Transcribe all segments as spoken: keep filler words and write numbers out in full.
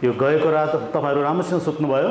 यो गएको रात तपाईहरु राम्रोसँग सुत्नुभयो?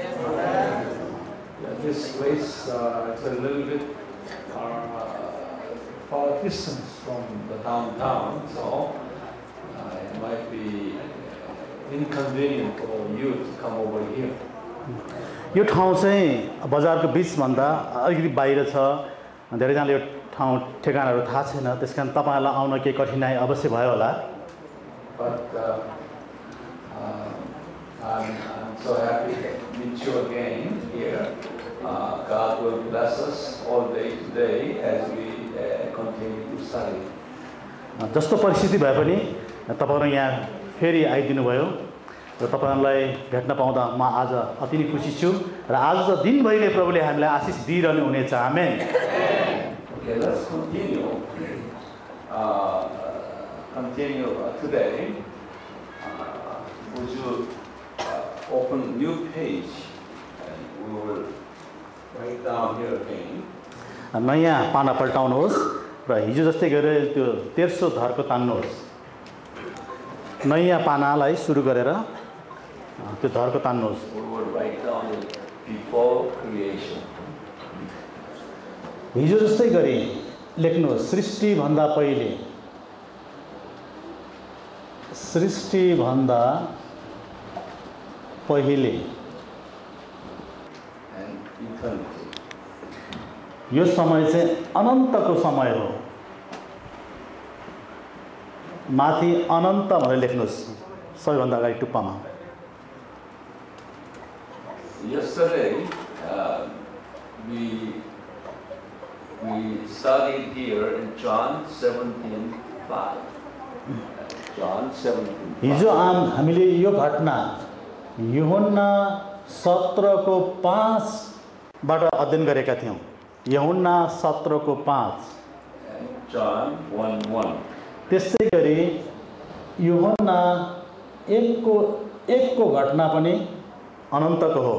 This place uh, is a little bit uh, far distance from the downtown, so uh, it might be inconvenient for you to come over here. यो ठाउँ चाहिँ बजारको बीच भन्दा अलिकति बाहिर छ। धेरैजनाले यो ठाउँ ठेगानाहरु थाहा छैन, त्यसकारण तपाईहरुलाई आउन केही कठिनाइ अवश्य भयो होला। But uh, uh, I'm, I'm so happy to meet you again here. Uh, God will bless us all day today as we uh, continue to study. जस्तो परिस्थिति भए पनि तपाईहरु यहाँ फेरि आइदिनु भयो र तपाईहरुलाई भेट्न पाउँदा म आज अति नै खुसी छु र आज त दिनभरि नै प्रभुले हामीलाई आशिष दिइरहनु हुनेछ। आमेन। Okay, let's continue. Uh, continue uh, today. Uh, would you uh, open new page and we will write down here again. नयाँ पाना पल्टाउनुहोस् र हिजो जस्तै गरेर त्यो तेर्सो धर्को तान्नुहोस्। नयाँ पानालाई सुरु गरेर त्यो धर्को तान्नुहोस्। We will write down before creation. हिजो जस्तै गरी लेख्नुहोस् सृष्टि भन्दा पहिले। सृष्टि भन्दा पहिले यो समय चाहिँ अनन्तको समय हो। माथि अनन्त भनेर लेख्नुहोस् सबैभन्दा अगाडि टुप्पामा। Yesterday uh, we we studied here in John seventeen five. John seventeen. हिजो आम हामीले यो घटना यूहन्ना सत्रह को पाँच बाट अध्ययन गरेका थियौं। यूहन्ना सत्रह को पाँच। John one one. त्यस्तै गरी यूहन्ना एक को एक को घटना पनि अनन्तको हो।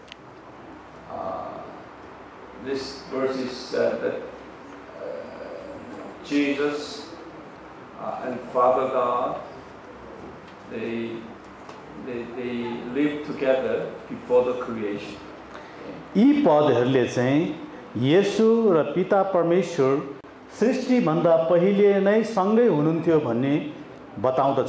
This verse is said that uh, Jesus uh, and Father God, they, they, they lived together before the creation. यी पदहरूले चाहिँ येशू र पिता परमेश्वर सृष्टि भन्दा पहिले नै सँगै हुनुहुन्थ्यो भन्ने बताउँदछ।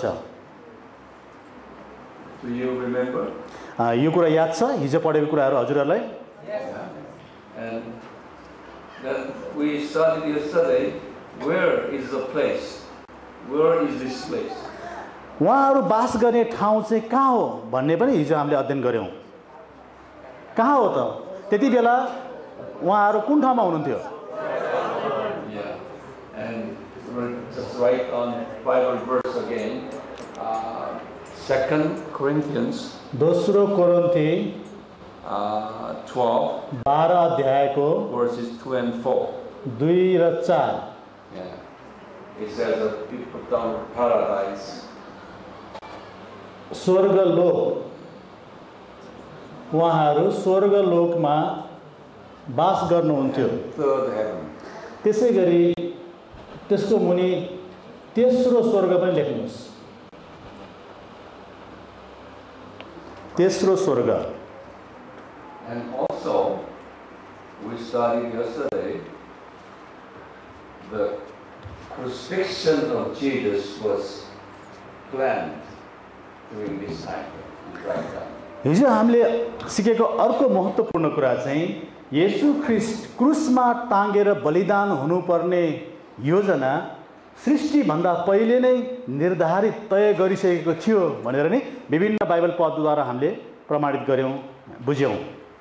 Do you remember? यो कुरा याद छ हिजो पढेको कुराहरू हजुरहरूलाई? And then we studied yesterday, where is the place? Where is this place? उहाँहरू बास गर्ने ठाउँ चाहिँ कहाँ हो भन्ने पनि हिजो हामीले अध्ययन गर्यौं। कहाँ हो त? त्यति बेला उहाँहरू कुन ठाउँमा हुनुहुन्थ्यो? Yeah. And we'll just write on Bible verse again. Uh, Second Corinthians. दोस्रो कोरिन्थी Uh, twelve. बाह्र अध्यायको verses two and four. दुई र चार. Yeah. It says that people down paradise. स्वर्ग लोक उहाँहरू स्वर्ग लोकमा बास गर्नुहुन्थ्यो। Third heaven. त्यसै गरी त्यसको मुनि तेस्रो स्वर्ग पनि लेख्नुहोस्। तेस्रो स्वर्ग। And also, we studied yesterday, the crucifixion of Jesus was planned during this time. Right now. हिजो हामीले सिकेको अर्को महत्त्वपूर्ण कुरा चाहिँ येशू ख्रीष्ट क्रुसमा टाँगेर बलिदान हुनुपर्ने योजना सृष्टि भन्दा पहिले नै निर्धारित तय गरिसकेको थियो भनेर नि विभिन्न बाइबल पदद्वारा हामीले प्रमाणित गर्यौं, बुझ्यौं।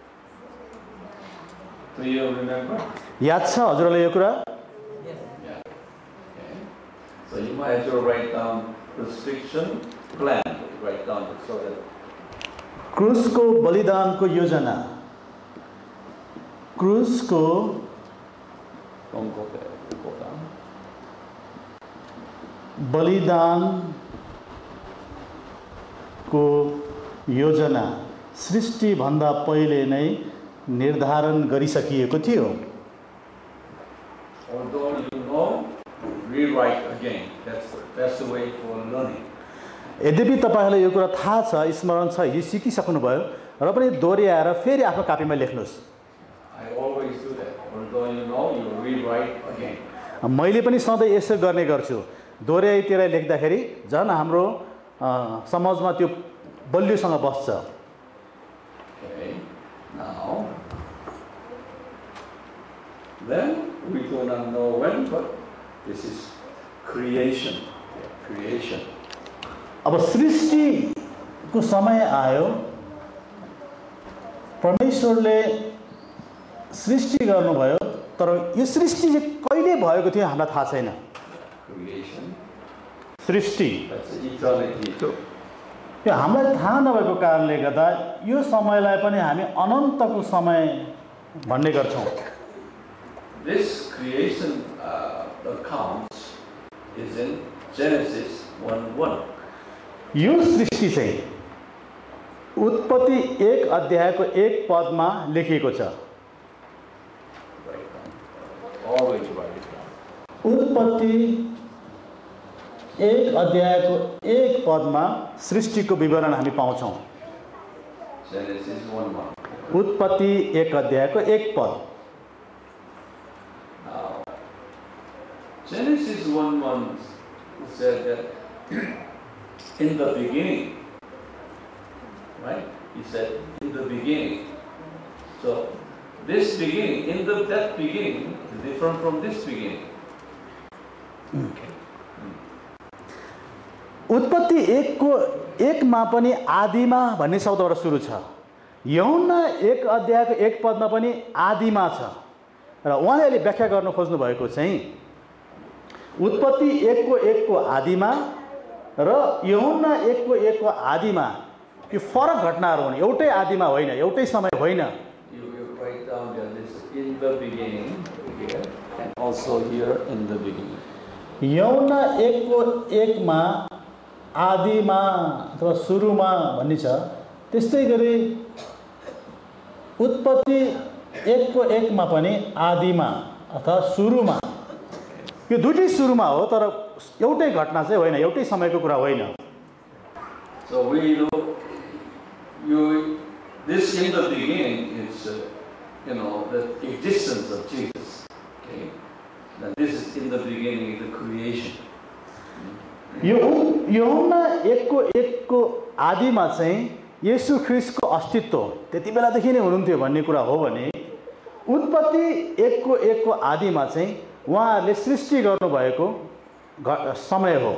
Do you remember? याद छ हजुरलाई यो कुरा? Yes. Yeah. Okay. So you might as well write down crucifixion plan. Write down so that. क्रुसको बलिदानको योजना। क्रुसको Don't go there. Go down. बलिदान को योजना सृष्टि भन्दा पहिले नै निर्धारण गरिसकिएको थियो। Although you know, rewrite again. That's that's the way for learning. यद्यपि तपाईहरुलाई यो कुरा थाहा छ, स्मरण छ, यो सिकिसक्नु भयो र पनि दोहोर्याएर फेरि आफ्नो कापीमा लेख्नुस्। I always do that. Although you know, you rewrite again. मैले पनि सधैँ यसो गर्ने गर्छु। दोहोर्याइतिर लेख्दाखेरि झन् हाम्रो समाजमा त्यो बलियोसँग बस्छ। Okay. Now, then we do not know when, but this is creation. Creation. अब सृष्टिको समय आयो, परमेश्वरले सृष्टि गर्नुभयो, तर यो सृष्टि चाहिँ कहिले भएको थियो हामीलाई थाहा छैन। Creation. Srishti That's eternity too. यो हामीलाई थाहा नभएको कारणले गर्दा यो समयलाई पनि हामी अनन्तको समय भन्ने गर्छौं। This creation uh, accounts is in Genesis one one. यो सृष्टि चाहिँ उत्पत्ति एक अध्यायको एक पदमा लेखिएको छ। Always write it down. उत्पत्ति एक अध्यायको एक पदमा सृष्टिको विवरण हामी पाउँछौं। Genesis one one. उत्पत्ति एक अध्यायको एक पद। Now, Genesis one one said that in the beginning, right? He said in the beginning. So this beginning, in the that beginning, is different from this beginning. Okay. उत्पत्ति एक को एक मा पनि आदिमा भन्ने शब्दबाट सुरु छ। यूहन्ना एक अध्यायको एक पदमा पनि आदिमा छ र उहाँले अहिले व्याख्या गर्न खोज्नु भएको चाहिँ उत्पत्ति एक को एक को आदिमा र यूहन्ना एक को एक को आदिमा यो फरक घटनाहरू हुन्। एउटै आदिमा होइन, एउटै समय होइन। You will write down there this in the beginning here and also here in the beginning. यूहन्ना एक को एक मा आदिमा अथवा सुरुमा भन्ने छ। त्यस्तै गरी उत्पत्ति एक को एक मा पनि आदिमा अथवा सुरुमा, यो दुईटै सुरुमा हो तर एउटै घटना चाहिँ होइन, एउटै समयको कुरा होइन। So we know you this in the beginning is uh, you know the existence of Jesus. Okay, and this is in the beginning the creation. यो यूहन्ना एक को एक को आदिमा चाहिँ येशू ख्रीष्टको अस्तित्व त्यति बेलादेखि नै हुनुहुन्थ्यो भन्ने कुरा हो भने उत्पत्ति एक को एक को आदिमा चाहिँ उहाँहरूले सृष्टि गर्नुभएको समय हो।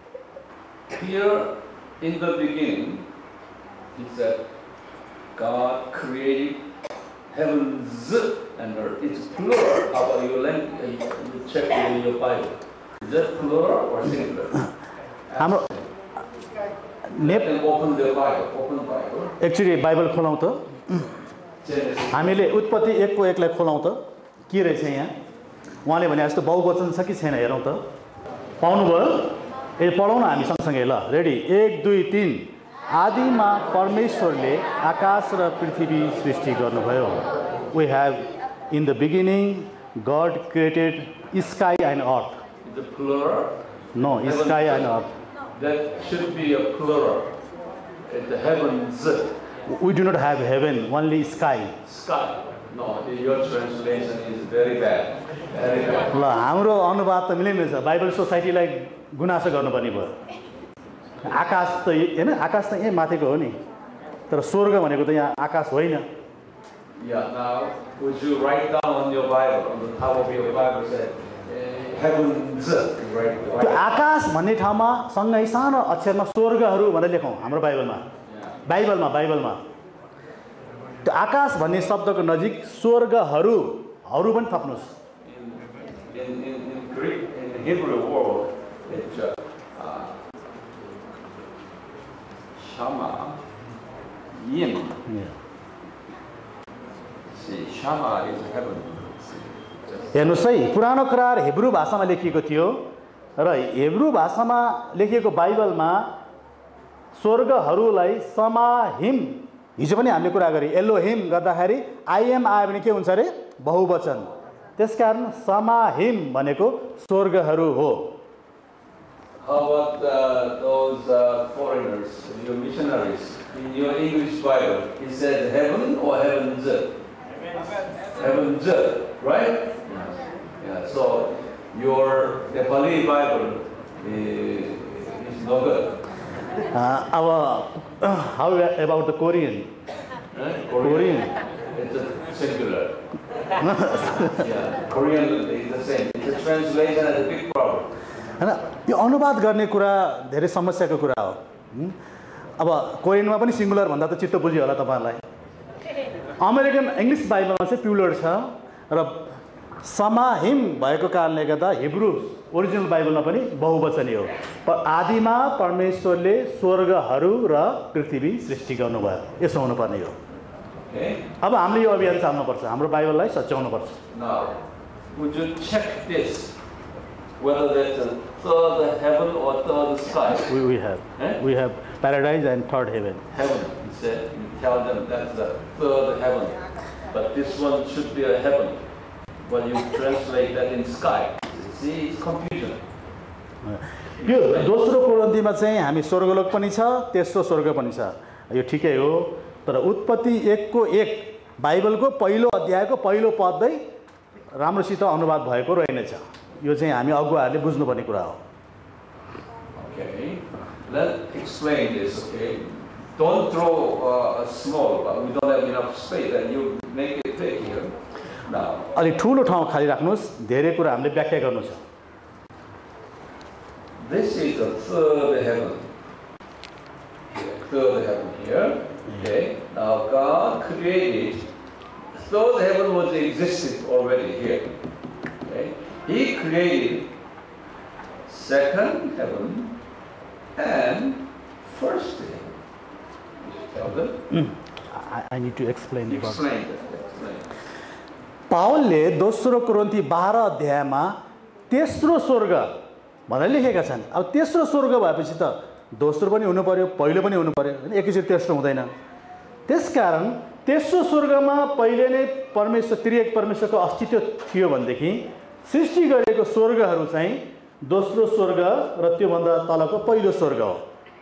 Here in the beginning, he said, God created heavens and earth. It's plural. How about you, you check in your Bible? Is that plural or singular? हाम्रो Let them open their Bible. Open Bible. Actually Bible खोलौँ त। हामीले उत्पत्ति एक को एकलाई खोलौँ त के रहेछ यहाँ। उहाँले भने जस्तो बहुवचन छ कि छैन हेरौँ त। पाउनुभयो? ए पढौँ न हामी सँगसँगै ल। रेडी एक दुई तीन। आदिमा परमेश्वरले आकाश र पृथ्वी सृष्टि गर्नुभयो। We have in the beginning God created sky and earth. The plural? No, sky and earth. That should be a plural. The heavens. We do not have heaven, only sky. Sky. No, your translation is very bad. Very bad. ल हाम्रो अनुवाद त मिलेन छ। Bible सोसाइटीलाई गुनासो गर्नुपर्ने भयो। आकाश त हैन, आकाश त यही माथिको हो नि, तर स्वर्ग भनेको त यहाँ आकाश होइन। Yeah, now would you write down on your Bible, on the top of your Bible, say heavens, right? त्यो आकाश भन्ने ठाउँमा सँगै सानो अक्षरमा स्वर्गहरू भनेर लेखौँ हाम्रो बाइबलमा। बाइबलमा बाइबलमा त्यो आकाश भन्ने शब्दको नजिक स्वर्गहरू हरू पनि थप्नुस्। In in in Greek, in the Hebrew word, it's uh, shama, yim. See, shama is heaven. हेर्नुस् है, पुरानो करार हिब्रू भाषामा लेखिएको थियो र हिब्रू भाषामा लेखिएको बाइबलमा स्वर्गहरूलाई समाहिम, हिजो पनि हामीले कुरा गरे एलोहिम गर्दाखेरि आइएम आयो भने के हुन्छ अरे बहुवचन। त्यसकारण समाहिम भनेको स्वर्गहरू हो। how about uh, those uh, foreigners, your missionaries? In your English Bible, it says heaven or heavens? Heavens, right? Yeah. So your Nepali Bible is, is no good. Uh, our, uh, how about the Korean? Huh? Korean. Korean. It's a singular. Yeah, Korean is the same. It's a translation has a big problem. हैन यो अनुवाद गर्ने कुरा धेरै समस्याको कुरा हो। अब कोरियनमा पनि सिंगुलर भन्दा त चित्त बुझ्यो होला तपाईहरुलाई। अमेरिकन इंग्लिश बाइबलमा चाहिँ प्युलर छ र समाहिम भएको कारणले गर्दा हिब्रू ओरिजिनल बाइबलमा पनि बहुवचनी हो। पर आदिमा परमेश्वरले स्वर्गहरू र पृथ्वी सृष्टि गर्नुभयो, यसो हुनुपर्ने हो। अब हामीले यो अभियान चाल्नुपर्छ, हाम्रो बाइबललाई सच्याउनुपर्छ। Now, would you check this? Whether that's a third heaven or third sky. We, we have. Eh? We have paradise and third heaven. Heaven, he said, you tell them that's the third heaven. But this one should be a heaven. But you translate that in sky. See, it's confusion. यो दोस्रो कोरिन्थीमा चाहिँ हामी स्वर्गलोक पनि छ, तेस्रो स्वर्ग पनि छ। यो ठिकै हो, तर उत्पत्ति एक को एक बाइबलको पहिलो अध्यायको पहिलो पदै राम्रोसित अनुवाद भएको रहेनछ। यो चाहिँ हामी अगुवाहरूले बुझ्नुपर्ने कुरा हो। Okay, let's explain this. Okay, don't throw uh, a small. But we don't have enough space, and you make it big here. Now, अलि ठुलो ठाउँ खाली राख्नुस्, धेरै कुरा हामीले व्याख्या गर्नु छ। This is the third heaven. Third heaven here. Okay. Now God created. Third heaven was existed already here. Okay. He created second heaven and first heaven. You should tell them. Mm. I, I need to explain. Explain that. Explain. पावलले दोस्रो कोरिन्थी बाह्र अध्यायमा तेस्रो स्वर्ग भनेर लेखेका छन्। अब तेस्रो स्वर्ग भएपछि त दोस्रो पनि हुनु पर्यो, पहिलो पनि हुनु पर्यो, हैन? एकैचोटि तेस्रो हुँदैन। त्यसकारण तेस्रो स्वर्गमा पहिले नै परमेश्वर त्रिएक परमेश्वरको अस्तित्व थियो भनेदेखि सृष्टि गरेको स्वर्गहरू चाहिँ दोस्रो स्वर्ग र त्यो भन्दा तलको पहिलो स्वर्ग हो।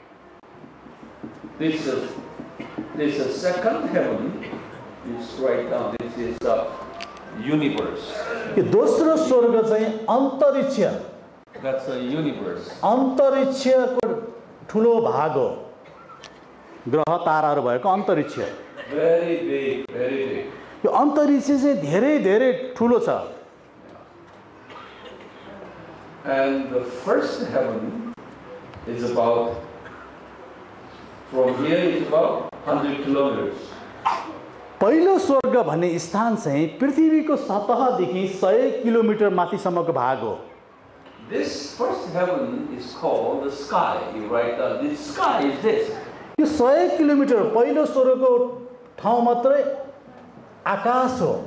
This is this is second heaven. Is right now. This is the universe. यो दोस्रो स्वर्ग चाहिँ अन्तरिक्ष, That's a universe. अन्तरिक्षको ठुलो भाग हो। ग्रह ताराहरू भएको अन्तरिक्ष। Very big, very big. यो अन्तरिक्ष चाहिँ धेरै धेरै ठुलो छ। And the first heaven is about, from here it's about one hundred kilometers. पहिलो स्वर्ग भन्ने स्थान चाहिँ पृथ्वीको सतहदेखि सय किलोमिटर माथिसम्मको भाग हो। This first heaven is called the sky. You write down, this sky is this. यो सय किलोमिटर पहिलो स्वर्गको ठाउँ मात्रै आकाश हो।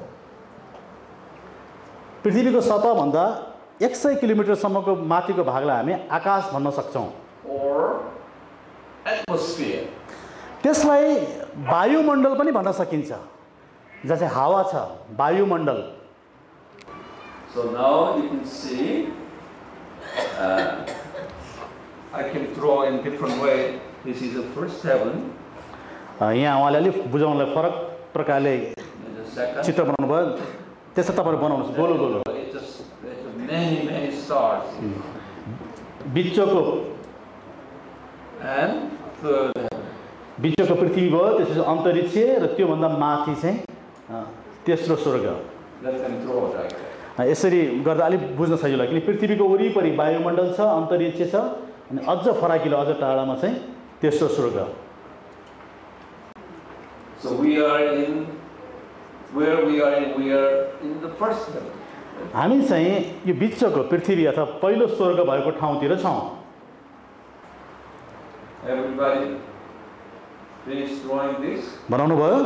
पृथ्वीको सतह भन्दा एक सय किलोमिटरसम्मको माथिको भागलाई हामी आकाश भन्न सक्छौँ। Or atmosphere. त्यसलाई वायुमण्डल पनि भन्न सकिन्छ, जहाँ चाहिँ हावा छ, वायुमण्डल। So now you can see, uh, I can draw in different way. This is the first heaven. यहाँ उहाँले अलिक बुझाउनलाई फरक प्रकारले The second. चित्र बनाउनु भयो, त्यसो तपाईहरु बनाउनुस् गोलो गोलो। It's just there's many many stars. बिचको And third heaven. बिचको पृथ्वी भयो, त्यसपछि अन्तरिक्ष र त्यो भन्दा माथि चाहिँ तेस्रो स्वर्ग। Let them draw it like that. यसरी गर्दा अलि बुझ्न सजिलो लाग्यो, किन पृथ्वीको वरिपरि वायुमण्डल छ, अन्तरिक्ष छ, अनि अझ फराकिलो अझ टाढामा चाहिँ तेस्रो स्वर्ग। So we are in where we are in we are in the first heaven. हामी चाहिँ यो बिचको पृथ्वी अथवा पहिलो स्वर्ग भएको ठाउँतिर छौँ। Everybody finish drawing this? बनाउनु भयो?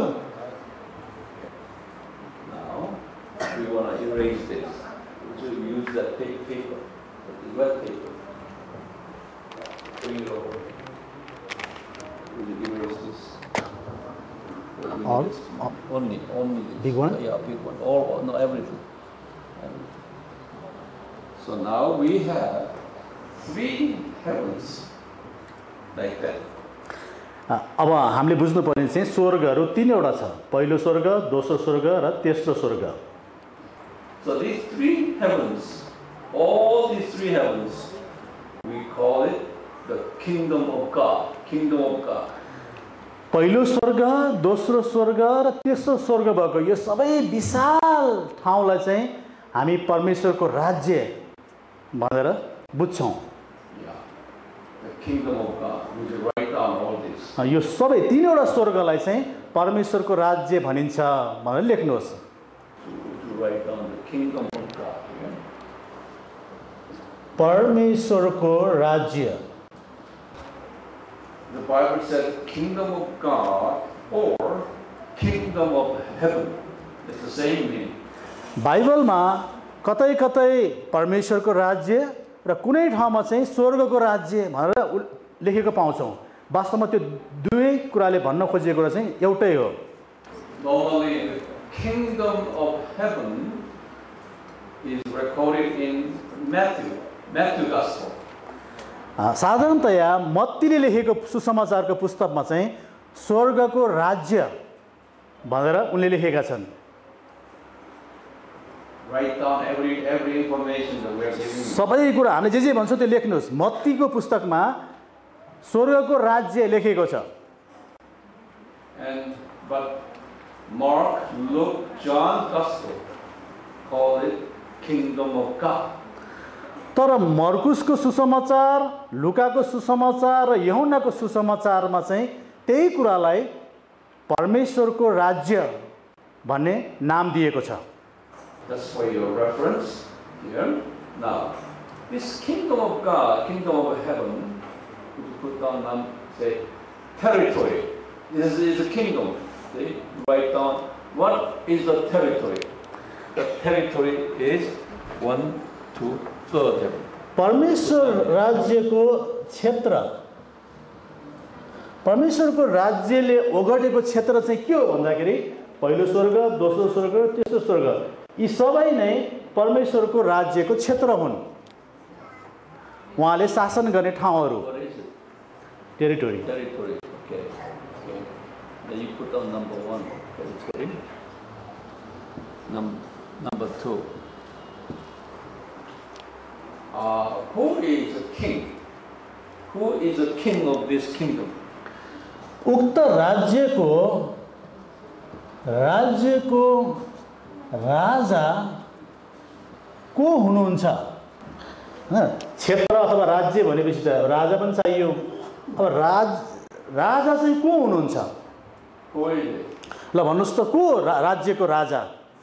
Now we want to erase this. We should use that thick paper, the wet paper. Bring it over. We will erase this. All? This. Only, only this. Big one? Yeah, big one. All, no, everything. everything. So now we have three heavens like that. अब हामीले बुझ्नुपर्ने चाहिँ स्वर्गहरू तीनवटा छ, पहिलो स्वर्ग, दोस्रो स्वर्ग र तेस्रो स्वर्ग। So these three heavens, all these three heavens, we call it the kingdom of God, kingdom of God. पहिलो स्वर्ग, दोस्रो स्वर्ग र तेस्रो स्वर्ग भएको यो सबै विशाल ठाउँलाई चाहिँ हामी परमेश्वरको राज्य भनेर बुझ्छौँ। Yeah, the kingdom of God. We should write down all this. यो सबै तीनवटा स्वर्गलाई चाहिँ परमेश्वरको राज्य भनिन्छ भनेर लेख्नुहोस्। To write down the kingdom of God. Yeah? परमेश्वरको राज्य। The Bible says kingdom of God or kingdom of heaven. It's the same meaning. बाइबलमा कतै कतै परमेश्वरको राज्य र कुनै ठाउँमा चाहिँ स्वर्गको राज्य भनेर लेखेको पाउँछौँ। वास्तवमा त्यो दुवै कुराले भन्न खोजेको कुरा चाहिँ एउटै हो। Normally, the kingdom of heaven is recorded in Matthew, Matthew Gospel. साधारणतया मत्तीले लेखेको सुसमाचारको पुस्तकमा चाहिँ स्वर्गको राज्य भनेर उनले लेखेका छन्। Write down every every information that we are giving. सबै कुरा हामीले जे जे भन्छौँ त्यो लेख्नुहोस्। मत्तीको पुस्तकमा स्वर्गको राज्य लेखेको छ। And but Mark, Luke, John Gospel call it kingdom of God. तर मर्कुसको सुसमाचार, लुकाको सुसमाचार र यूहन्नाको सुसमाचारमा चाहिँ त्यही कुरालाई परमेश्वरको राज्य भन्ने नाम दिएको छ। That's for your reference here. Now, this kingdom of God, kingdom of heaven, you put down um, say territory. This is a kingdom. See, write down what is the territory. The territory is one, two, third heaven. परमेश्वर राज्यको क्षेत्र, परमेश्वरको राज्यले ओगटेको क्षेत्र चाहिँ के हो भन्दाखेरि पहिलो स्वर्ग, दोस्रो स्वर्ग, तेस्रो स्वर्ग यी सबै नै परमेश्वरको राज्यको क्षेत्र हुन्। उहाँले शासन गर्ने ठाउँहरू। What is it? Territory. Territory. Okay. Okay. Then you put on number one. Territory. Num number two. Uh, who is the king? Who is the king of this kingdom? उक्त राज्यको राज्यको राजा को हुनुहुन्छ? क्षेत्र अथवा राज्य भनेपछि त राजा पनि चाहियो। अब राज राजा चाहिँ को हुनुहुन्छ? Who is it? ल भन्नुस् त को रा, राज्यको राजा?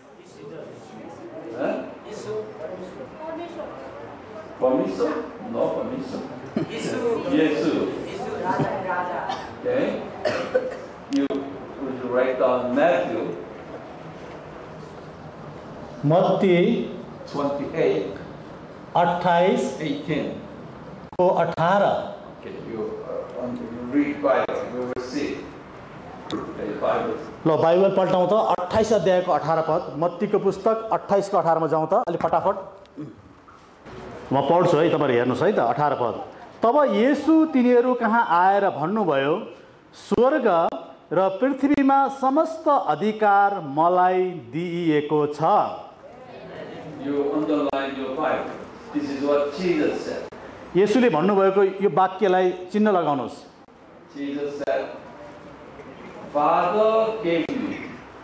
Huh? Permiso? No, permiso. Jesus. Okay. You would you write down Matthew Matthew twenty-eight, अट्ठाइस eighteen. को अठारह। Okay, you, uh, um, you read Bible, you will see. Okay, Bible. ल बाइबल पल्टाउँ त अट्ठाइस अध्यायको अठारह पद, मत्तीको पुस्तक अट्ठाइस को अठारह मा जाउँ त अलि फटाफट। म पढ्छु है, तपाईहरु हेर्नुस् है त अठारह पद। तब येशू तिनीहरू कहाँ आएर भन्नुभयो, स्वर्ग र पृथ्वीमा समस्त अधिकार मलाई दिइएको छ। You underline your Bible. This is what Jesus said. येशूले भन्नुभएको यो वाक्यलाई चिन्ह लगाउनुस्। Jesus said, Father gave me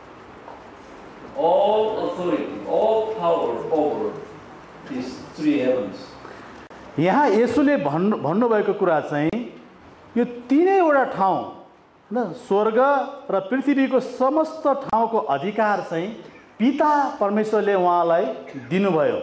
all authority, all power over these three heavens. यहाँ येशूले भन्नु भन्नुभएको कुरा चाहिँ यो तीनैवटा ठाउँ न स्वर्ग र पृथ्वीको समस्त ठाउँको अधिकार चाहिँ पिता परमेश्वरले उहाँलाई दिनुभयो।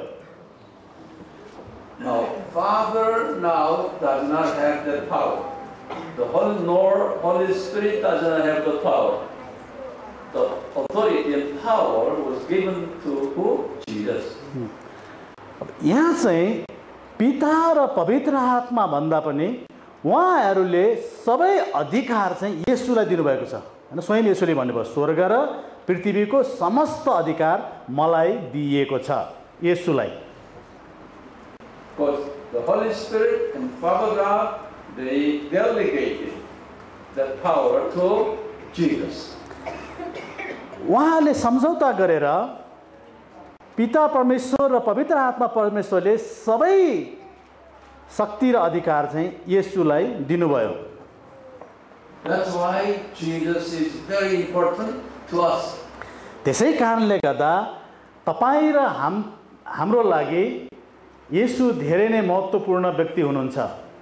Now, Father now does not have that power. The Holy nor Holy Spirit does not have the power. The authority and power was given to who? Jesus. यहाँ चाहिँ पिता र पवित्र आत्मा भन्दा पनि उहाँहरूले सबै अधिकार चाहिँ येशूलाई दिनुभएको छ। हैन, स्वयं येशूले भन्नुभयो स्वर्ग र पृथ्वीको समस्त अधिकार मलाई दिइएको छ। येशूलाई Because the the Holy Spirit and Father God, they delegated that power to Jesus. उहाँले सम्झौता गरेर पिता परमेश्वर र पवित्र आत्मा परमेश्वरले सबै शक्ति र अधिकार चाहिँ येशूलाई दिनुभयो. That's why Jesus is very important to us. त्यसै कारणले गर्दा तपाईं र हाम हाम्रो लागि येशू धेरै नै महत्त्वपूर्ण व्यक्ति हुनुहुन्छ.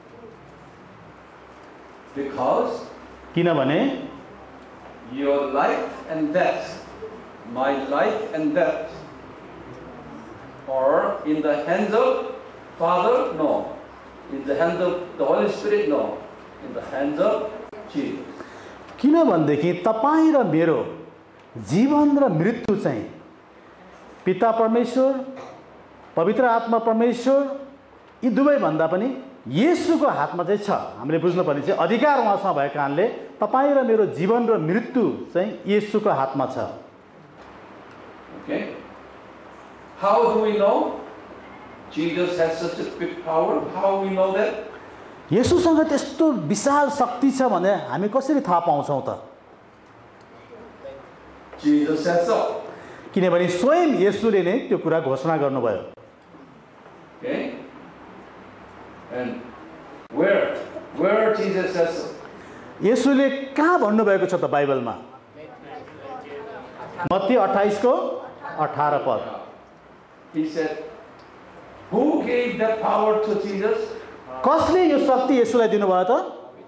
Because किनभने your life and death, my life and death, are in the hands of Father? No. In the hands of the Holy Spirit? No. In the hands of Jesus. किनभनेदेखि तपाईं र मेरो जीवन र मृत्यु चाहिँ पिता परमेश्वर, पवित्र आत्मा परमेश्वर यी दुवै भन्दा पनि येशूको हातमा चाहिँ छ. हामीले बुझ्नुपर्ने चाहिँ अधिकार उहाँसँग भएको कारणले तपाईं र मेरो जीवन र मृत्यु चाहिँ येशूको हातमा छ. Okay. How do we know Jesus has such a big power? How we know that? येशूसँग त्यस्तो विशाल शक्ति छ भने हामी कसरी थाहा पाउँछौँ त? Jesus said so. किनभने स्वयं येशूले नै त्यो कुरा घोषणा गर्नुभयो. Okay. And where? Where Jesus says so? येशूले कहाँ भन्नुभएको छ त बाइबलमा? मत्ती अट्ठाइस को अठारह पद. He said, who gave that power to Jesus? कसले यो शक्ति येशूलाई दिनुभयो त?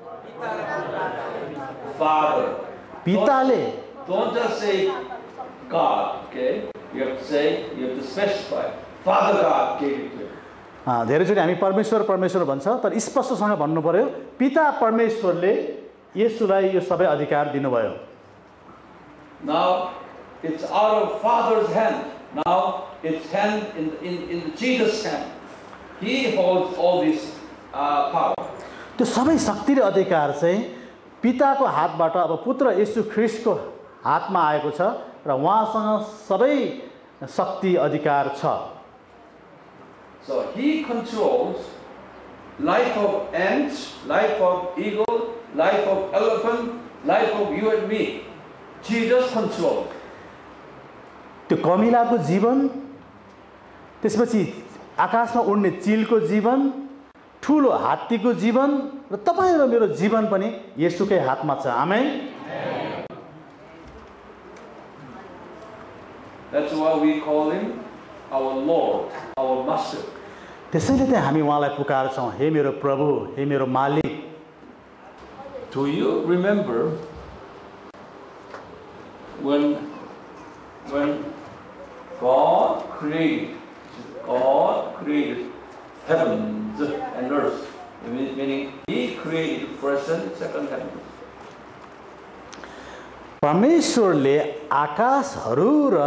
Father. पिताले. Don't just say God, okay? You have to say, you have to specify. Father God gave it to him. धेरैचोटि हामी परमेश्वर परमेश्वर भन्छ, तर स्पष्टसँग भन्नु पर्यो पिता परमेश्वरले येशूलाई यो सबै अधिकार दिनुभयो. Now it's out of Father's hand. Now it's hand in in in Jesus' hand. He holds all this uh, power. त्यो सबै शक्ति र अधिकार चाहिँ पिताको हातबाट अब पुत्र येशू ख्रीष्टको हातमा आएको छ र उहाँसँग सबै शक्ति अधिकार छ. So he controls life of ants, life of eagle, life of elephant, life of you and me. Jesus controls. त्यो कमिलाको जीवन, त्यसपछि आकाशमा उड्ने चिलको जीवन, ठुलो हात्तीको जीवन र तपाईं र मेरो जीवन पनि येशूकै हातमा छ. आमेन. That's why we call him our Lord, our Master. त्यसैले चाहिँ हामी उहाँलाई पुकार्छौँ, हे मेरो प्रभु, हे मेरो मालिक. Do you remember when when God created God created heavens and earth, meaning He created first and second heaven. परमेश्वरले आकाशहरू र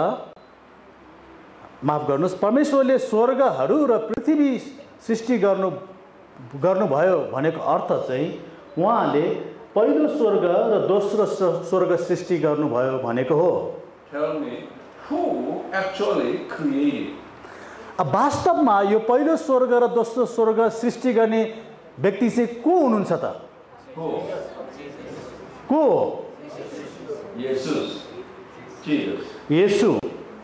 माफ गर्नुस् परमेश्वरले स्वर्गहरू र पृथ्वी सृष्टि गर्नु गर्नुभयो भनेको अर्थ चाहिँ उहाँले पहिलो स्वर्ग र दोस्रो स्वर्ग सृष्टि गर्नुभयो भनेको हो. Tell me, who actually created? अब वास्तवमा यो पहिलो स्वर्ग र दोस्रो स्वर्ग सृष्टि गर्ने व्यक्ति चाहिँ को हुनुहुन्छ त? Who? को? Jesus. Jesus. Yeshu.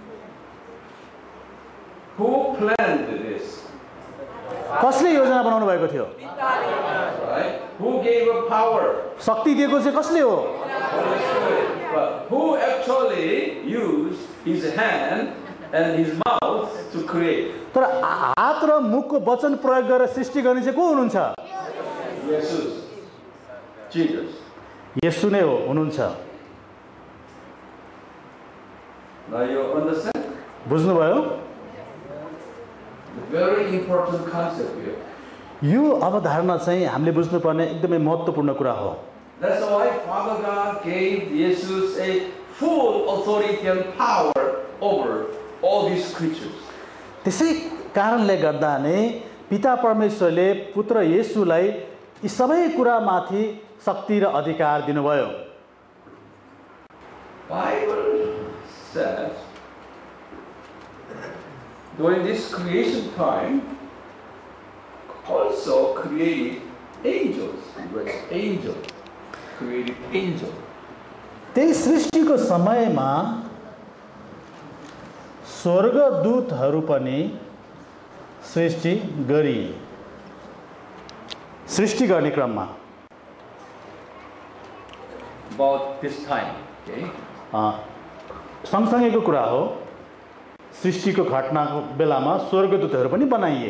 Who planned this? कसले योजना बनाउनु भएको थियो? Right? Who gave a power? शक्ति दिएको चाहिँ कसले हो? Holy Spirit. But who actually used his hand and his mouth to create? तर हात र मुखको वचन प्रयोग गरेर सृष्टि गर्ने चाहिँ को हुनुहुन्छ? Jesus. Jesus. येशू नै हो हुनुहुन्छ. Now you understand? बुझ्नुभयो? Very important concept here. यो अवधारणा चाहिँ हामीले बुझ्नुपर्ने एकदमै महत्त्वपूर्ण कुरा हो. That's why Father God gave Jesus a full authority and power over all these creatures. त्यसै कारणले गर्दा नै पिता परमेश्वरले पुत्र येशूलाई यी सबै कुरामाथि शक्ति र अधिकार दिनुभयो. Bible says during this creation time, also created angels. Angel. Created angel. त्यही सृष्टिको समयमा स्वर्गदूतहरू पनि सृष्टि गरिए। सृष्टि गर्ने क्रममा about this time, okay? सँगसँगैको कुरा हो, सृष्टिको घटनाको बेलामा स्वर्गदूतहरू पनि बनाइए।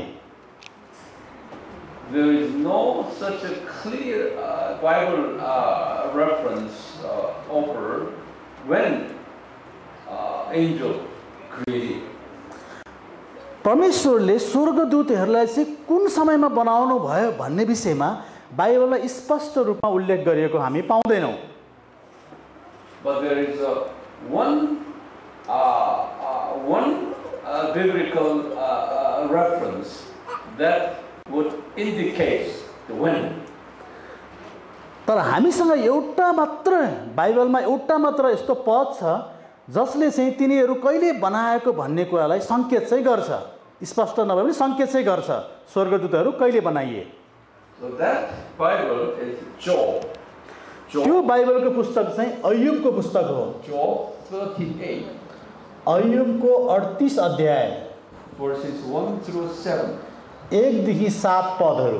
There is no such a clear uh, Bible uh, reference uh, offered when uh, angel created. परमेश्वरले स्वर्गदूतहरूलाई चाहिँ कुन समयमा बनाउनु भयो भन्ने विषयमा बाइबलमा स्पष्ट रूपमा उल्लेख गरिएको हामी पाउँदैनौँ। But there is a one uh, uh, one uh, biblical uh, uh, reference that would indicate the when. तर हामीसँग एउटा मात्र बाइबलमा एउटा मात्र यस्तो पद छ जसले चाहिँ तिनीहरू कहिले बनाएको भन्ने कुरालाई संकेत चाहिँ गर्छ। स्पष्ट नभए पनि संकेत चाहिँ गर्छ स्वर्गदूतहरू कहिले बनाइए। So that Bible is Job. त्यो बाइबलको पुस्तक चाहिँ अय्युबको पुस्तक हो। Job thirty-eight. अय्युबको अडतीस अध्याय verses one through seven. एक देखि सात पदहरू।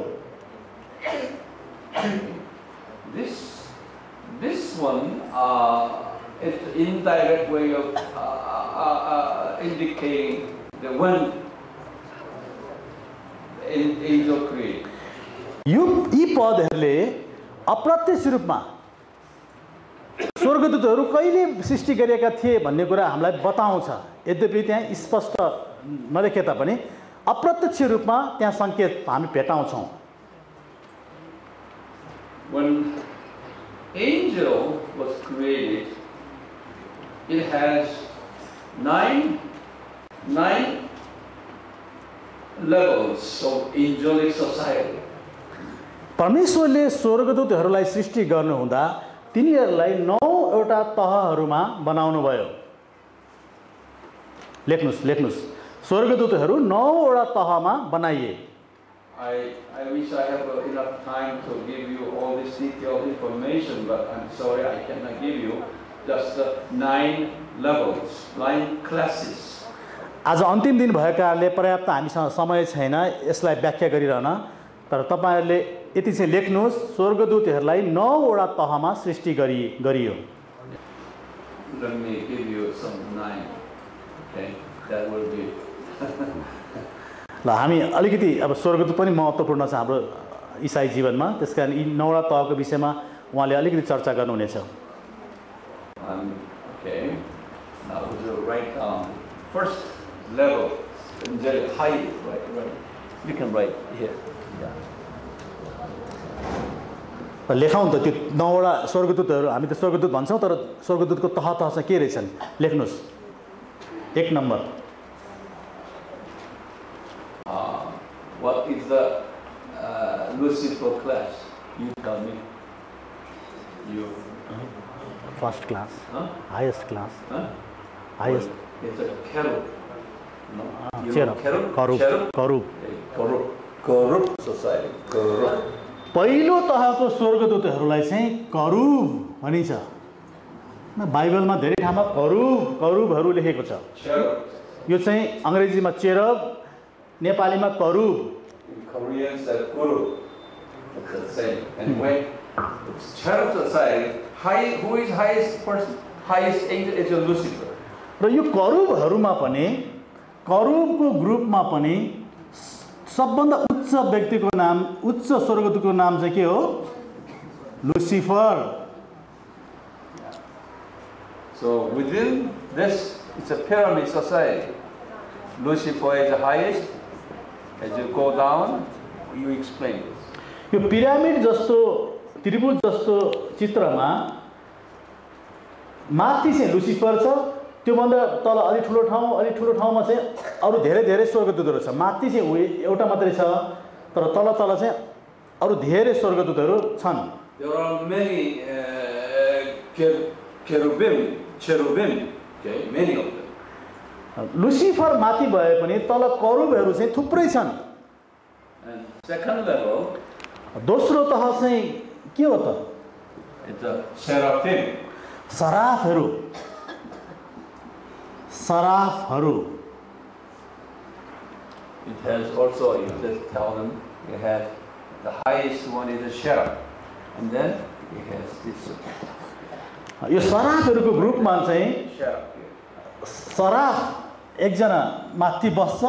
This this one uh, is indirect way of uh, uh, uh, indicating the when angel created. यो यी पदहरूले अप्रत्यक्ष रूपमा स्वर्गदूतहरू कहिले सृष्टि गरिएका थिए भन्ने कुरा हामीलाई बताउँछ। यद्यपि त्यहाँ स्पष्ट नलेखे तापनि अप्रत्यक्ष रूपमा त्यहाँ संकेत हामी भेटाउँछौँ। When angel was created, it has nine nine levels of angelic society. परमेश्वरले स्वर्गदूतहरूलाई सृष्टि गर्नुहुँदा तिनीहरूलाई नौ एउटा तहहरूमा बनाउनु भयो। लेख्नुस् लेख्नुस् स्वर्गदूतहरू नौ वटा तहमा बनाइए। I I wish I have enough time to give you all this detailed information, but I'm sorry I cannot give you just the nine levels, nine classes. आज अन्तिम दिन भएको कारणले पर्याप्त हामीसँग समय छैन यसलाई व्याख्या गरिरहन, तर तपाईहरुले यति चाहिँ लेख्नुस् स्वर्गदूतहरूलाई नौ वटा तहमा सृष्टि गरि गरियो। Let me give you some nine. Okay, that will be. ल हामी अलिकति अब स्वर्गदूत पनि महत्त्वपूर्ण छ हाम्रो ईसाई जीवनमा, त्यसकारण यी नौवटा तहको विषयमा उहाँले अलिकति चर्चा गर्नुहुनेछ। Um, okay. Now we'll write down first level, angelic height. Right, right. You can write here. Yeah. लेखौँ त त्यो नौवटा स्वर्गदूतहरू, हामी त स्वर्गदूत भन्छौँ तर स्वर्गदूतको तह तह चाहिँ के रहेछन् लेख्नुस्। एक number Uh, what is the uh, Lucifer class? You tell me. You. First class, Huh? Highest class, Huh? Highest It's a cherub. No. You know cherub, cherub? करूब, Cherub? करूब। Okay, Corrupt. Corrupt society. Corrupt. पहिलो तहको स्वर्गदूतहरूलाई चाहिँ करूब भनिन्छ। बाइबलमा धेरै ठाउँमा करूब करूबहरू लेखेको छ। Cherub. यो चाहिँ अङ्ग्रेजीमा चेरब, नेपालीमा करूब। In Korean, it's Guru. It's the same. Anyway, it's cherub society. High, who is highest person? Highest angel is a Lucifer. र यो करूबहरूमा पनि करूबको ग्रुपमा पनि सबभन्दा उच्च व्यक्तिको नाम, उच्च स्वर्गदूतको नाम चाहिँ के हो? Lucifer. So within this, it's a pyramid society. Lucifer is the highest. As you go down, you explain this. यो पिरामिड जस्तो त्रिभुज जस्तो चित्रमा माथि चाहिँ लुसिफर छ, त्योभन्दा तल अलि ठुलो ठाउँ, अलि ठुलो ठाउँमा चाहिँ अरू धेरै धेरै स्वर्गदूतहरू छ। माथि चाहिँ उही एउटा मात्रै छ, तर तल तल चाहिँ अरू धेरै स्वर्गदूतहरू छन्। There are many uh, cherubim, cherubim, okay, many of them. Lucifer माथि भए पनि तल करूबहरू चाहिँ थुप्रै छन्। And second level, दोस्रो तह चाहिँ के हो त? it's a seraphim. सराफहरू सराफहरू It has also, you just tell them, it has the highest one is a cherub, and then it has this यो सराफहरूको ग्रुपमा चाहिँ cherub here. सराफ एकजना माथि बस्छ,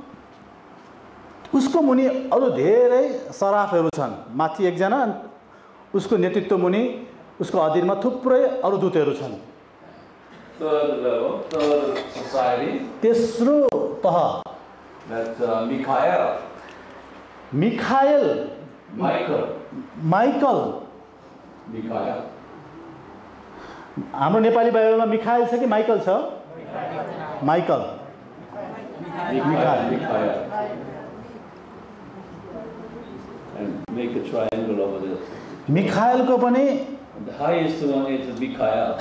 उसको मुनि अरू धेरै सराफहरू छन्। माथि एकजना, उसको नेतृत्व मुनि उसको अधीनमा थुप्रै अरू दूतहरू छन्। Third level, third society, तेस्रो तह that's uh, Michael, Mikhail Michael, Michael Michael. हाम्रो नेपाली बाइबलमा मिखायल छ कि माइकल छ? Michael Michael, Michael. And make a triangle over there. मिखायलको पनि And the highest one is Michael.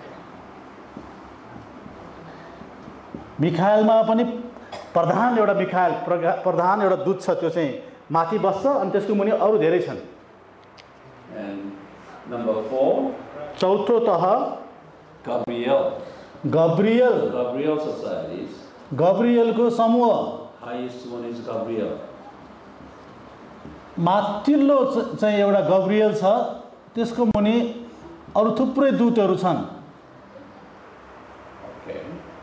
मिखायलमा पनि प्रधान एउटा मिखायल प्रगा- प्रधान एउटा दूत छ, त्यो चाहिँ माथि बस्छ अनि त्यसको मुनि अरू धेरै छन्। And number four, चौथो तह Gabriel. Gabriel Gabriel societies. गब्रियलको समूह Highest one is Gabriel. माथिल्लो च- चाहिँ एउटा गब्रियल छ, त्यसको मुनि अरू थुप्रै दूतहरू छन्। Okay.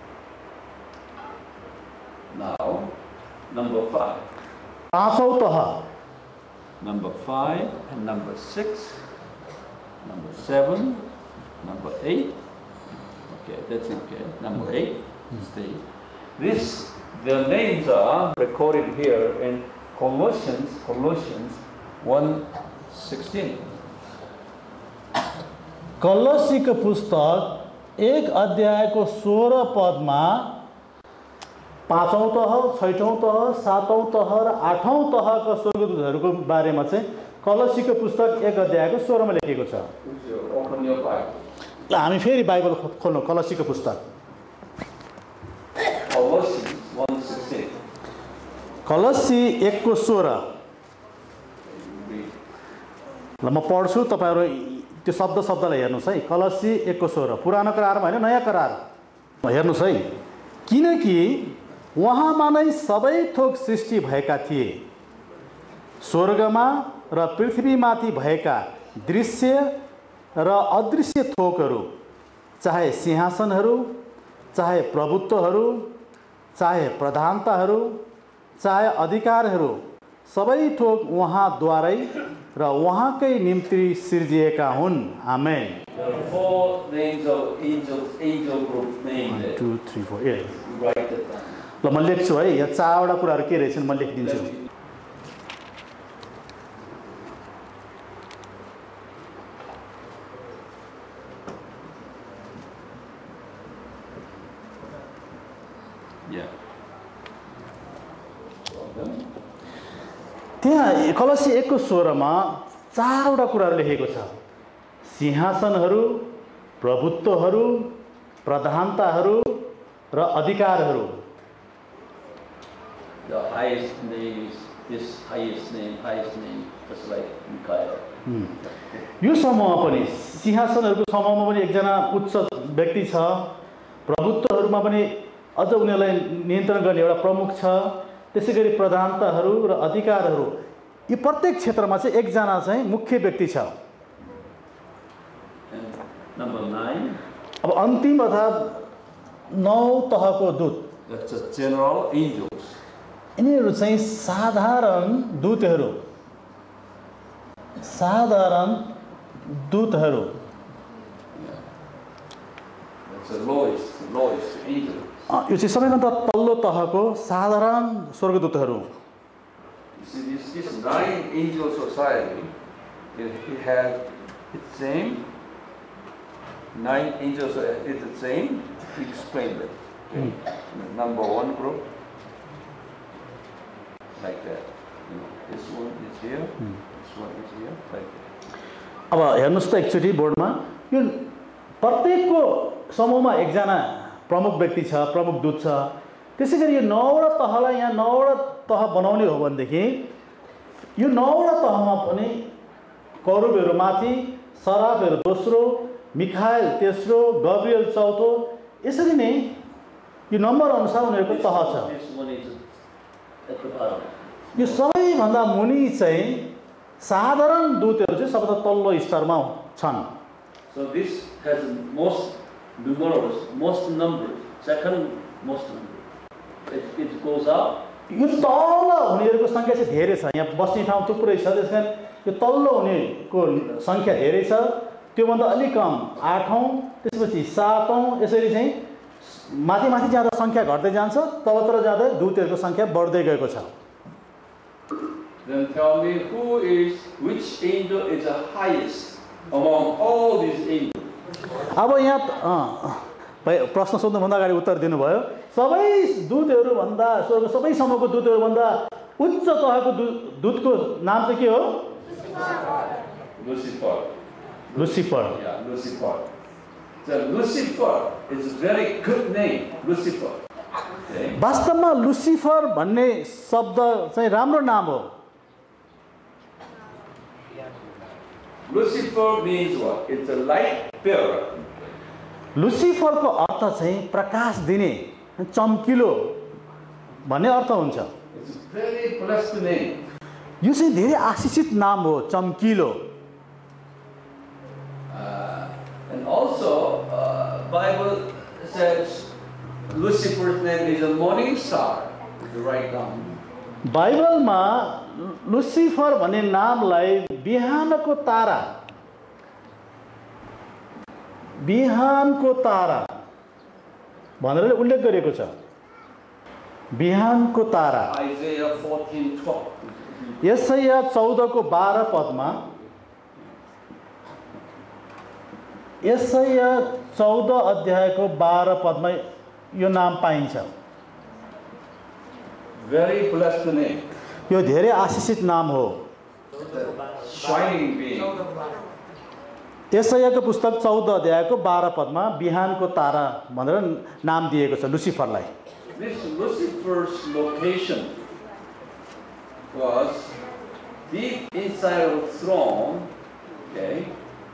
Now, number five. पाँचौं तह Number five and number six, number seven, number eight. Okay, that's it. Okay. Number eight, stay. This, their names are recorded here in Colossians, Colossians one sixteen. कलसीको पुस्तक एक अध्यायको सोह्र पदमा पाँचौं तह, छैटौं तह, सातौं तह र आठौं तहका स्वर्गदूतहरूको बारेमा चाहिँ कलसीको पुस्तक एक अध्यायको सोह्रमा लेखिएको छ। Open your Bible. ल हामी फेरि बाइबल खो- खोल्नु कलसीको पुस्तक Colossians one sixteen. कलसी एकको सोह्र। Read. ल म पढ्छु, तपाईँहरू त्यो शब्द शब्दलाई हेर्नुहोस् है। कलसी एकको सोह्र, पुरानो करारमा होइन, नयाँ करार हेर्नुहोस् है। किनकि उहाँमा नै सबै थोक सृष्टि भएका थिए, स्वर्गमा र पृथ्वीमाथि भएका दृश्य र अदृश्य थोकहरू, चाहे सिंहासनहरू, चाहे प्रभुत्वहरू, चाहे प्रधानताहरू, चाहे अधिकारहरू, सबै थोक उहाँद्वारै र उहाँकै निम्ति सिर्जिएका हुन्। Amen. There are four names of angels, angel group names there. Two three four ए Write it down. ल म लेख्छु है। यहाँ चारवटा कुराहरू के रहेछन् म लेखिदिन्छु। Yeah. त्यहाँ कलसी एकको सोह्रमा चारवटा कुराहरू लेखेको छ। सिंहासनहरू, प्रभुत्वहरू, प्रधानताहरू र अधिकारहरू। The highest name is this highest name, highest name, just like Michael. यो समूहमा पनि सिंहासनहरूको समूहमा पनि एकजना उच्च व्यक्ति छ, प्रभुत्वहरूमा पनि अझ उनीहरूलाई नियन्त्रण गर्ने एउटा प्रमुख छ, त्यसै गरी प्रधानताहरू र अधिकारहरू। यी प्रत्येक क्षेत्रमा चाहिँ एकजना चाहिँ मुख्य व्यक्ति छ। And number nine, अब अन्तिम अर्थात् नौ तहको दूत, that's the general angels. यिनीहरू चाहिँ साधारण दूतहरू, साधारण दूतहरू। That's the lowest, lowest angel. अ, यो चाहिँ सबैभन्दा तल्लो तहको साधारण स्वर्गदूतहरू। You see, this, this nine angel society, it, it has its same, nine angels is the same, he explained it. Okay? Number one group, like that. You know, this one is here, this one is here, like that. अब हेर्नुहोस् त एकचोटि बोर्डमा, यो प्रत्येकको समूहमा एकजना प्रमुख व्यक्ति छ, प्रमुख दूत छ। त्यसै गरी यो नौवटा तहलाई यहाँ नौवटा तह बनाउने हो भनेदेखि यो नौवटा तहमा पनि करुबहरू माथि, सराफहरू दोस्रो, मिखाएल तेस्रो, गब्रियल चौथो, यसरी नै यो नम्बर अनुसार उनीहरूको तह छ। यो सबैभन्दा मुनि चाहिँ साधारण दूतहरू चाहिँ सबभन्दा तल्लो स्तरमा छन्। So this has most numerous, most numbers, second most number. It, it goes up. यो तल हुनेहरूको सङ्ख्या चाहिँ धेरै छ। यहाँ बस्ने ठाउँ थुप्रै छ, त्यस कारण यो तल्लो हुनेको सङ्ख्या धेरै छ। त्योभन्दा अलिक कम आठौँ, त्यसपछि सातौँ, यसरी चाहिँ माथि माथि जाँदा सङ्ख्या घट्दै जान्छ, तलतिर जाँदा दूतहरूको सङ्ख्या बढ्दै गएको छ। Then tell me, who is, which angel is the highest among all these angels? अब यहाँ प्रश्न सोध्नुभन्दा अगाडि उत्तर दिनुभयो। सबै दूतहरू भन्दा, स्वर्ग सबै समूहको दूतहरू भन्दा उच्च तहको दूतको नाम चाहिँ के हो? Lucifer. Lucifer. Yeah, Lucifer. So Lucifer is a very good name, Lucifer. वास्तवमा लुसिफर भन्ने शब्द चाहिँ राम्रो नाम हो। Lucifer means what? It's a light bearer. लुसिफरको अर्थ चाहिँ प्रकाश दिने, चम्किलो भन्ने अर्थ हुन्छ। It's a very blessed name. यो चाहिँ धेरै आशिषित नाम हो, चम्किलो। Uh, and also, uh, Bible says Lucifer's name is a morning star. You write down. बाइबलमा लुसिफर भन्ने नामलाई बिहानको तारा, बिहानको तारा भनेर उल्लेख गरिएको छ। बिहानको तारा Isaiah fourteen twelve. यसैया चौध को बाह्र पदमा, यसैया चौध अध्यायको बाह्र पदमा यो नाम पाइन्छ। Very blessed name. यो धेरै आशिषित नाम हो। Shining being. यसैयाको पुस्तक चौध अध्यायको बाह्र पदमा बिहानको तारा भनेर नाम दिएको छ लुसिफरलाई। This Lucifer's location was deep inside of the throne. Okay.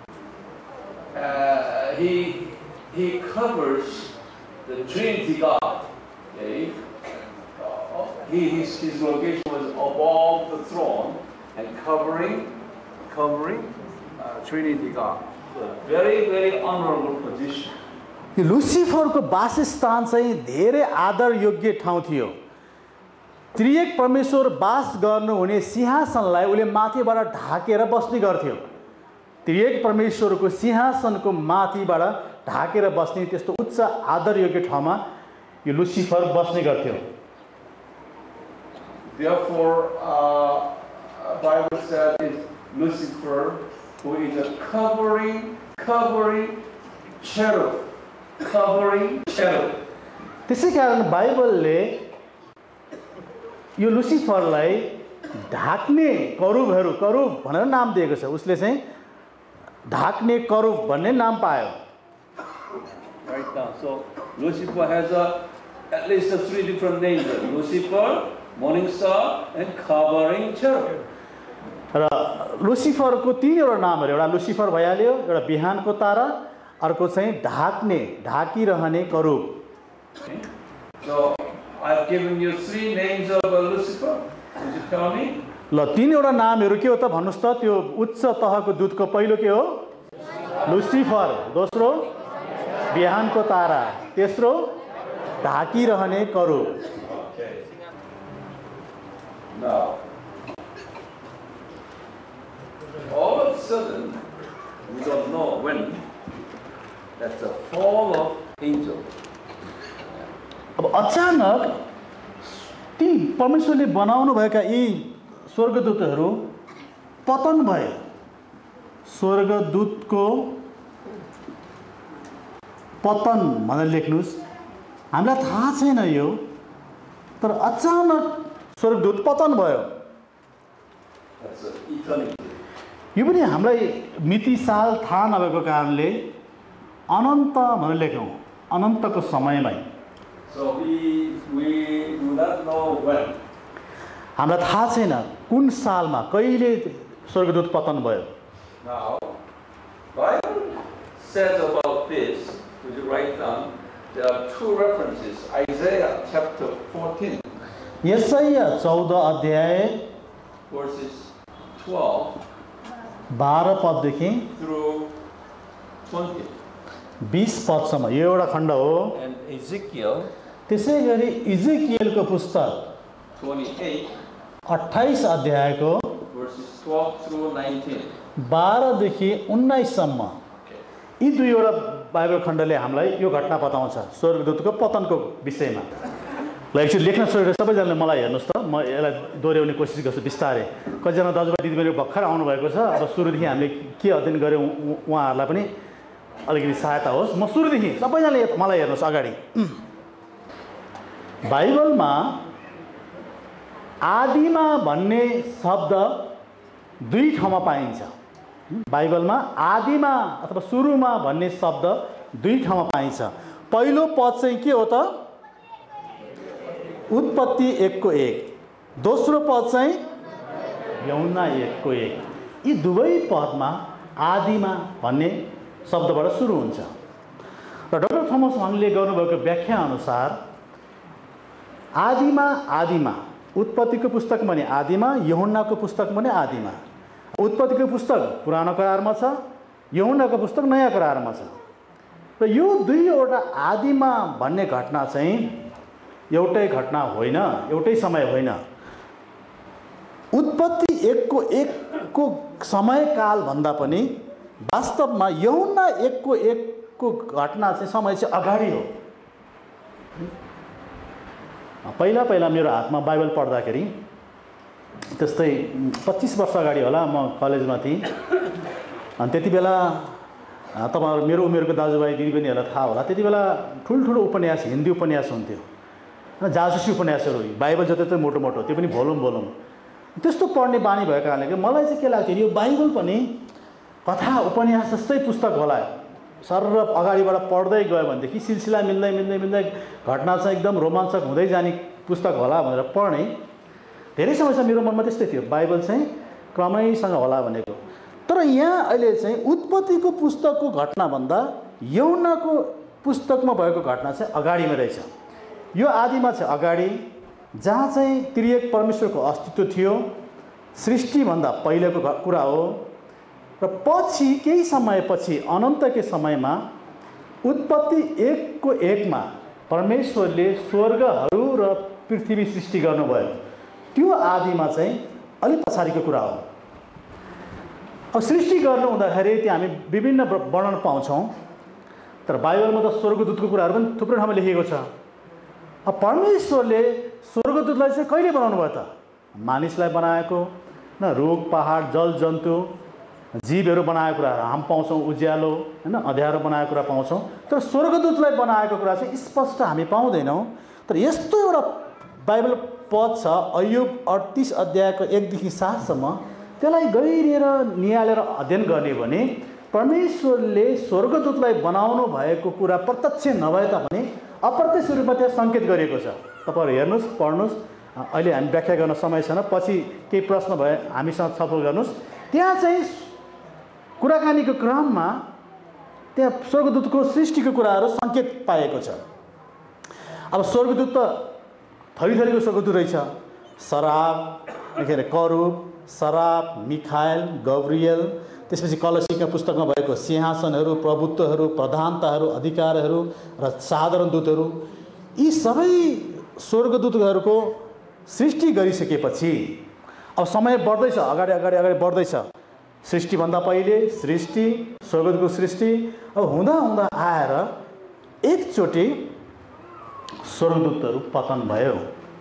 Uh, he he covers the Trinity God. Okay. Uh, he his, his location was above the throne and covering covering uh, Trinity God. So very very honorable position. यो लुसिफरको वासस्थान चाहिँ धेरै आदर योग्य ठाउँ थियो। त्रिएक परमेश्वर वास गर्नुहुने सिंहासनलाई उले माथिबाट ढाकेर बस्ने गर्थ्यो। त्रिएक परमेश्वरको सिंहासनको माथिबाट ढाकेर बस्ने त्यस्तो उच्च आदर योग्य ठाउँमा यो लुसिफर बस्ने गर्थ्यो। Therefore, uh, Bible said it's Lucifer who is a covering covering cherub. Covering cherub. त्यसै कारण बाइबलले यो लुसिफरलाई ढाक्ने करुबहरू, करुब भनेर नाम दिएको छ। उसले चाहिँ ढाक्ने करुब भन्ने नाम पायो। Right now, so Lucifer has a, at least a three different names: Lucifer, morning star, and covering cherub. र लुसिफरको तीनवटा नामहरू, एउटा लुसिफर भइहाल्यो, एउटा बिहानको तारा, अर्को चाहिँ ढाक्ने, ढाकिरहने करुब। Okay. So I've given you three names of uh, Lucifer. Would you tell me? ल तीनवटा नामहरू के हो त भन्नुस् त? त्यो उच्च तहको दूतको पहिलो के हो? लुसिफर, दोस्रो बिहानको तारा, तेस्रो ढाकिरहने करुब। Okay. Now, all of a sudden, we don't know when. That's a fall of angel. अब अचानक ती परमेश्वरले बनाउनु भएका यी स्वर्गदूतहरू पतन भए। स्वर्गदूतको पतन भनेर लेख्नुस्। हामीलाई थाहा छैन यो, तर अचानक स्वर्गदूत पतन भयो। That's an eternity. यो पनि हामीलाई मिति साल थाहा नभएको कारणले अनन्त भनेर लेखौँ, अनन्तको समयमै। So we we do not know when. हामीलाई थाहा छैन कुन सालमा कहिले स्वर्गदूत पतन भयो। Now, Bible says about this, would you write down, there are two references. Isaiah chapter fourteen. यशाया चौध अध्याय verses twelve बाह्र पददेखि through twenty. बीस पदसम्म यो एउटा खण्ड हो। And Ezekiel त्यसै गरी इजेकियलको पुस्तक twenty-eight अट्ठाइस अध्यायको verses twelve through nineteen. बाह्रदेखि उन्नाइससम्म Okay. यी दुईवटा बाइबल खण्डले हामीलाई यो घटना बताउँछ स्वर्गदूतको पतनको विषयमा। ल एकचोटि लेख्न छोडेर सबैजनाले मलाई हेर्नुहोस् त, म यसलाई दोहोऱ्याउने कोसिस गर्छु बिस्तारै। कतिजना दाजुभाइ दिदीबहिनी भर्खर आउनुभएको छ, अब सुरुदेखि हामीले के अध्ययन गऱ्यौँ उहाँहरूलाई पनि अलिकति सहायता होस्। म सुरुदेखि सबैजनाले मलाई हेर्नुहोस् अगाडि। बाइबलमा आदिमा भन्ने शब्द दुई ठाउँमा पाइन्छ। बाइबलमा आदिमा अथवा सुरुमा भन्ने शब्द दुई ठाउँमा पाइन्छ। पहिलो पद चाहिँ के हो त? उत्पत्ति एकको एक। दोस्रो पद चाहिँ यहुन्ना एकको एक। यी दुवै पदमा आदिमा भन्ने शब्दबाट सुरु हुन्छ। र डाक्टर थोमस मनले गर्नुभएको व्याख्या अनुसार आदिमा आदिमा उत्पत्तिको पुस्तक भने आदिमा, यहुन्नाको पुस्तक भने आदिमा। उत्पत्तिको पुस्तक पुरानो करारमा छ, यहुन्नाको पुस्तक नयाँ करारमा छ। र यो दुईवटा आदिमा भन्ने घटना चाहिँ एउटै घटना होइन, एउटै समय होइन। उत्पत्ति एकको एकको समयकाल भन्दा पनि वास्तवमा यहुन्ना एकको एकको घटना चाहिँ समय चाहिँ अगाडि हो। पहिला पहिला मेरो हातमा बाइबल पढ्दाखेरि त्यस्तै पच्चिस वर्ष अगाडि होला, म कलेजमा थिएँ। अनि त्यति बेला तपाईँहरू मेरो उमेरको दाजुभाइ दिदीबहिनीहरूलाई थाहा होला, त्यति बेला ठुल्ठुलो उपन्यास, हिन्दी उपन्यास हुन्थ्यो, जासुसी उपन्यासहरू, बाइबल जति चाहिँ मोटो मोटो, त्यो पनि भोलुम भोलुम। त्यस्तो पढ्ने बानी भएको कारणले मलाई चाहिँ के लाग्थ्यो, यो बाइबल पनि कथा उपन्यास जस्तै पुस्तक होला, सर अगाडिबाट पढ्दै गयो भनेदेखि सिलसिला मिल्दै मिल्दै मिल्दै घटना चाहिँ एकदम रोमाञ्चक हुँदै जाने पुस्तक होला भनेर पढ्ने धेरै समयसम्म मेरो मनमा त्यस्तै थियो, बाइबल चाहिँ क्रमैसँग होला भनेको। तर यहाँ अहिले चाहिँ उत्पत्तिको पुस्तकको घटनाभन्दा यहुन्नाको पुस्तकमा भएको घटना चाहिँ अगाडिमा रहेछ। यो आदिमा चाहिँ अगाडि, जहाँ चाहिँ त्रिएक परमेश्वरको अस्तित्व थियो, सृष्टिभन्दा पहिलेको कुरा हो। र पछि केही समयपछि अनन्तकै समयमा उत्पत्ति एकको एकमा परमेश्वरले स्वर्गहरू र पृथ्वी सृष्टि गर्नुभयो। त्यो आदिमा चाहिँ अलिक पछाडिको कुरा हो। अब सृष्टि गर्नु हुँदाखेरि त्यहाँ हामी विभिन्न वर्णन पाउँछौँ, तर बाइबलमा त स्वर्गदूतको कुराहरू पनि थुप्रै ठाउँमा लेखिएको छ। अब परमेश्वरले स्वर्गदूतलाई चाहिँ कहिले बनाउनु भयो त? मानिसलाई बनाएको, न रुख पहाड जल जन्तु जीवहरू बनाएको कुराहरू हामी पाउँछौँ, उज्यालो होइन अँध्यारो बनाएको कुरा पाउँछौँ। तर स्वर्गदूतलाई बनाएको कुरा चाहिँ स्पष्ट हामी पाउँदैनौँ। तर यस्तो एउटा बाइबल पद छ अय्युब अडतिस अध्यायको एकदेखि सातसम्म, त्यसलाई गहिरिएर निहालेर अध्ययन गर्ने भने परमेश्वरले स्वर्गदूतलाई बनाउनु भएको कुरा प्रत्यक्ष नभए तापनि अप्रत्यक्ष रूपमा त्यहाँ सङ्केत गरिएको छ। तपाईँहरू हेर्नुहोस्, पढ्नुहोस्। अहिले हामी व्याख्या गर्न समय छैन, पछि केही प्रश्न भए हामीसँग छलफल गर्नुहोस्। त्यहाँ चाहिँ कुराकानीको क्रममा त्यहाँ स्वर्गदूतको सृष्टिको कुराहरू सङ्केत पाएको छ। अब स्वर्गदूत त थरी थरीको स्वर्गदूत रहेछ। सराफ, के अरे करूब, सराफ, मिखाएल, गब्रियल, त्यसपछि कलसीका पुस्तकमा भएको सिंहासनहरू, प्रभुत्वहरू, प्रधानताहरू, अधिकारहरू र साधारण दूतहरू, यी सबै स्वर्गदूतहरूको सृष्टि गरिसकेपछि अब समय बढ्दैछ, अगाडि अगाडि अगाडि बढ्दैछ। सृष्टिभन्दा पहिले सृष्टि, स्वर्गदूतको सृष्टि, अब हुँदा हुँदा आएर एकचोटि स्वर्गदूतहरू पतन भयो।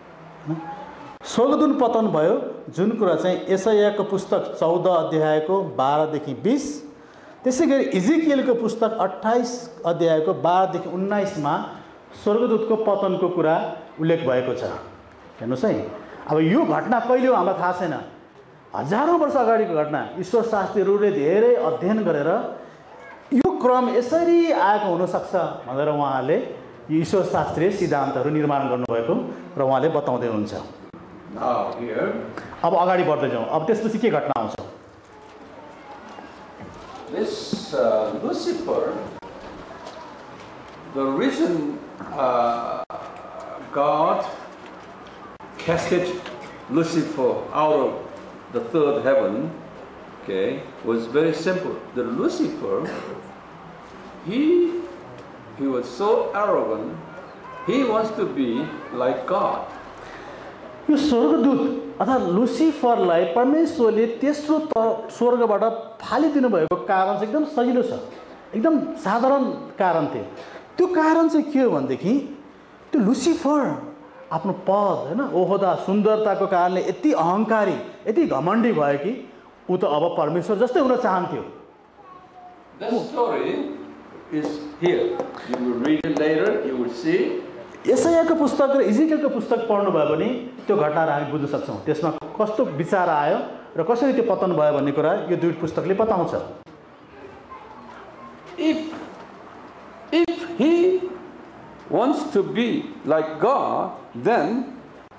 स्वर्गदूत पतन भयो, जुन कुरा चाहिँ यशायाको पुस्तक चौध अध्यायको बाह्रदेखि बिस, त्यसै गरी इजेकियलको पुस्तक अट्ठाइस अध्यायको बाह्रदेखि उन्नाइसमा स्वर्गदूतको पतनको कुरा उल्लेख भएको छ। हेर्नुहोस् है, अब यो घटना कहिले हो हामीलाई थाहा छैन, हजारौँ वर्ष अगाडिको घटना। ईश्वर शास्त्रीहरूले धेरै अध्ययन गरेर यो क्रम यसरी आएको हुनसक्छ भनेर उहाँले यो ईश्वर शास्त्रीय सिद्धान्तहरू निर्माण गर्नुभएको र उहाँले बताउँदै हुनुहुन्छ। now here, अब अगाडि बढ्दै जाउँ। अब त्यसपछि के घटना आउँछ? this uh, Lucifer, the reason uh, God casted Lucifer out of the third heaven, okay, was very simple. The Lucifer, he he was so arrogant. He wants to be like God. यो स्वर्गदूत अर्थात् लुसिफरलाई परमेश्वरले तेस्रो त स्वर्गबाट फालिदिनु भएको कारण चाहिँ एकदम सजिलो छ, एकदम साधारण कारण थियो। त्यो कारण चाहिँ के हो भनेदेखि त्यो लुसिफर आफ्नो पद हैन ओहदा सुन्दरताको कारणले यति अहंकारी यति घमण्डी भयो कि ऊ त अब परमेश्वर जस्तै हुन चाहन्थ्यो। That story is here. You will read it later, you will see. यशायाको पुस्तक र इजिकियलको पुस्तक पढ्नु भयो भने त्यो घटनाहरू हामी बुझ्न सक्छौँ। त्यसमा कस्तो विचार आयो र कसरी त्यो पतन भयो भन्ने कुरा यो दुई पुस्तकले बताउँछ। If if he wants to be like God, then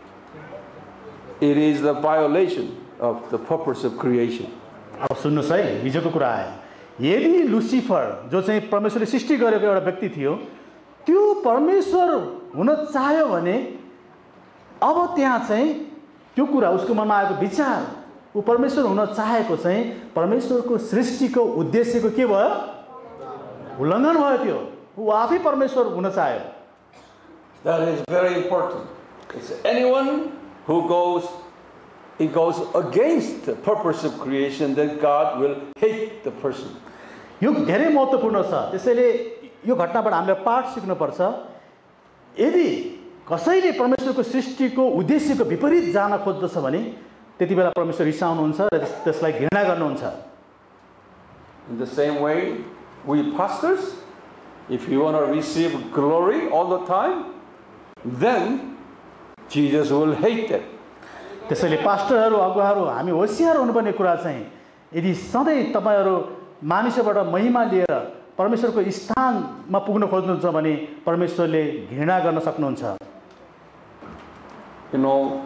it is the violation of the purpose of creation. अब सुन्नुस् है, हिजोको कुरा आयो। यदि लुसिफर जो चाहिँ परमेश्वरले सृष्टि गरेको एउटा व्यक्ति थियो, त्यो परमेश्वर हुन चाह्यो भने अब त्यहाँ चाहिँ त्यो कुरा उसको मनमा आएको विचार ऊ परमेश्वर हुन चाहेको चाहिँ परमेश्वरको सृष्टिको उद्देश्यको के भयो? उल्लङ्घन भयो। त्यो ऊ आफै परमेश्वर हुन चाह्यो। That is very important. It's anyone who goes he goes against the purpose of creation, then God will hate the person. यो धेरै महत्त्वपूर्ण छ। त्यसैले यो घटनाबाट हामीले पाठ सिक्नुपर्छ। यदि कसैले परमेश्वरको सृष्टिको उद्देश्यको विपरीत जान खोज्दछ भने त्यति बेला परमेश्वर रिसाउनुहुन्छ र त्यसलाई घृणा गर्नुहुन्छ। In the same way, we pastors, if you want to receive glory all the time, then Jesus will hate it. त्यसैले पास्टरहरू अगुवाहरू हामी होशियार हुनुपर्ने कुरा चाहिँ यदि सधैँ तपाईहरु मानिसबाट महिमा लिएर परमेश्वरको स्थानमा पुग्न खोज्नुहुन्छ भने परमेश्वरले घृणा गर्न सक्नुहुन्छ। You know,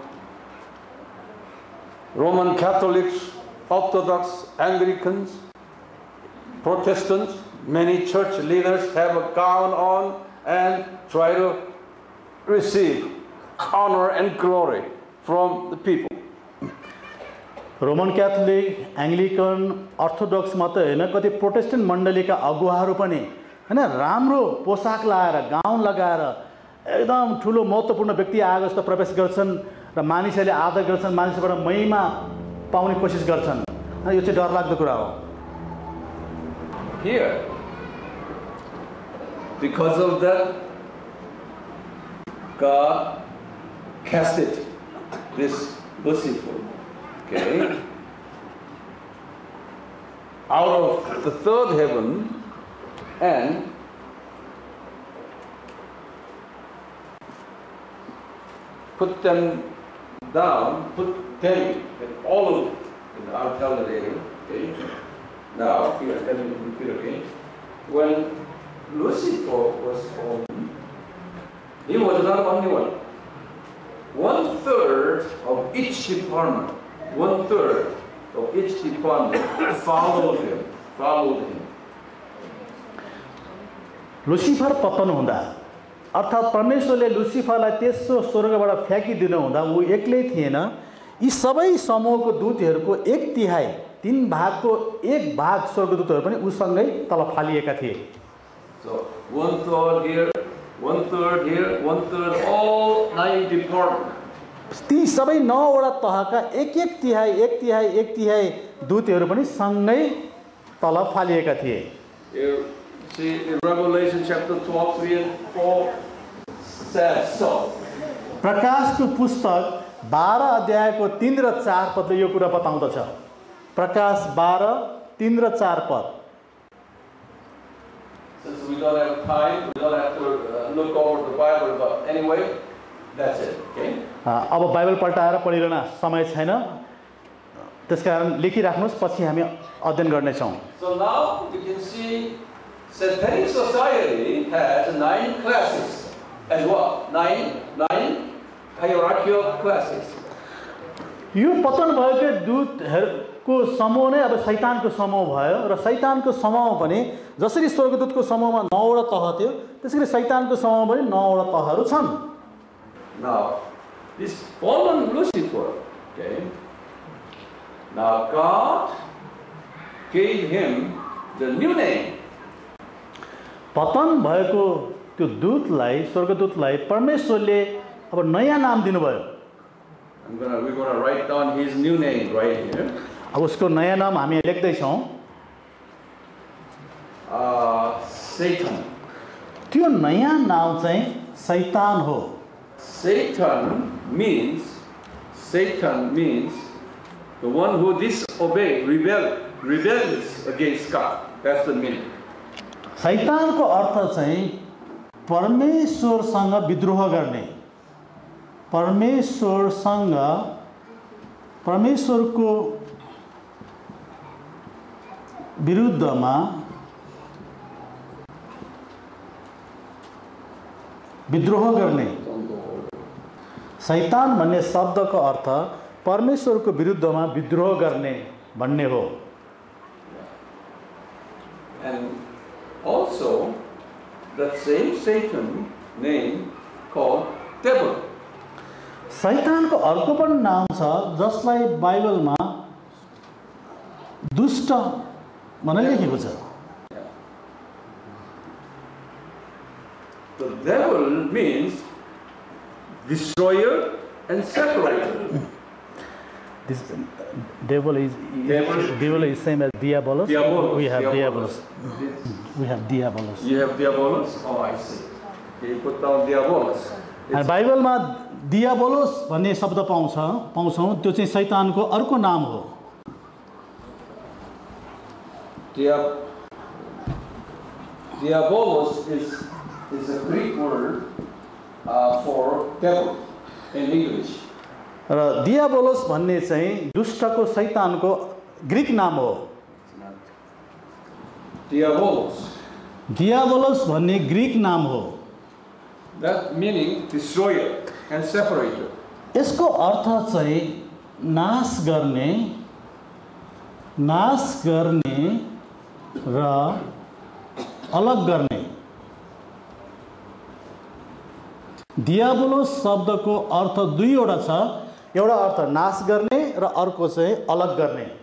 Roman Catholics, Orthodox, Anglicans, Protestants, many church leaders have a gown on and try to receive honor and glory from the people. Roman Catholic, Anglican, Orthodox मात्रै हैन, कति प्रोटेस्टेन्ट मण्डलीका अगुवाहरू पनि हैन राम्रो पोशाक लगाएर गाउन लगाएर एकदम ठुलो महत्त्वपूर्ण व्यक्ति आए जस्तो प्रवेश गर्छन् र मानिसहरूले आदर गर्छन्, मानिसबाट महिमा पाउने कोसिस गर्छन्। यो चाहिँ डरलाग्दो कुरा हो। Here, because of that, God casted this Lucifer, okay, out of the third heaven and put them down, put them, all of them, I'll tell you later, okay. Now, here, let me repeat again. When Lucifer was formed, he was not only one. One third of each department, one third of each department followed him, followed him. Lucifer पतन हुँदा अर्थात् परमेश्वरले लुसिफरलाई तेस्रो स्वर्गबाट फ्याँकिदिनु हुँदा ऊ एक्लै थिएन। यी सबै समूहको दूतहरूको एक तिहाई तीन भागको एक भाग स्वर्गदूतहरू पनि उसँगै तल फालिएका थिए। So one third here, one third here, one third, all nine departments. ती सबै नौवटा तहका एक एक तिहाई एक तिहाई एक तिहाई दूतहरू पनि सँगै तल फालिएका थिए। You see in Revelation chapter twelve, three and four says so. प्रकाशको पुस्तक बाह्र अध्यायको तीन र चार पदले यो कुरा बताउँदछ। प्रकाश बाह्र तीन र चार पद। Since we don't have time, we don't have to uh, look over the Bible, but anyway, that's it. Okay. अब बाइबल पल्टाएर पढिरहन समय छैन, त्यसकारण लेखिराख्नुस्, पछि हामी अध्ययन गर्नेछौँ। So now we can see Satanic society has nine classes as well. Nine, nine hierarchical classes. यो पतन भएकै दूतहरूको समूह नै अब शैतानको समूह भयो र शैतानको समूह पनि जसरी स्वर्गदूतको समूहमा नौवटा तह थियो त्यसरी शैतानको समूहमा पनि नौवटा तहहरू छन्। Now, this fallen Lucifer, okay, now God gave him the new name. पतन भएको त्यो दूतलाई स्वर्गदूतलाई परमेश्वरले अब नयाँ नाम दिनुभयो। I'm gonna, we're gonna write down his new name right here. अब उसको नयाँ नाम हामी लेख्दै छौँ। Uh, Satan. त्यो नयाँ नाम चाहिँ शैतान हो। Satan means Satan means the one who disobey, rebel, rebels against God. That's the meaning. शैतानको अर्थ चाहिँ परमेश्वरसँग विद्रोह गर्ने, परमेश्वरसँग परमेश्वरको विरुद्धमा विद्रोह गर्ने। शैतान भन्ने शब्दको अर्थ परमेश्वरको विरुद्धमा विद्रोह गर्ने भन्ने हो। And also that same Satan name called devil. शैतानको अर्को पनि नाम छ जसलाई बाइबलमा दुष्ट भनेर लेखेको छ। The devil means destroyer and separator. This devil is Devil. devil is same as diabolos. Diabolos. We have Diabolos. diabolos. We have diabolos. You have diabolos? Oh, I see. You put down diabolos. अनि बाइबलमा दियाबोलोस भन्ने शब्द पाउँछ पाउँछौँ त्यो चाहिँ शैतानको अर्को नाम हो। Dia- diabolos is is a Greek word uh, for devil in English. र दियाबोलोस भन्ने चाहिँ दुष्टको शैतानको ग्रीक नाम हो। Diabolos. दियाबोलोस भन्ने ग्रीक नाम हो। That meaning destroyer and separator. यसको अर्थ चाहिँ नाश गर्ने, नाश गर्ने र अलग गर्ने। दियाबोलोस शब्दको अर्थ दुईवटा छ, एउटा अर्थ नाश गर्ने र अर्को चाहिँ अलग गर्ने।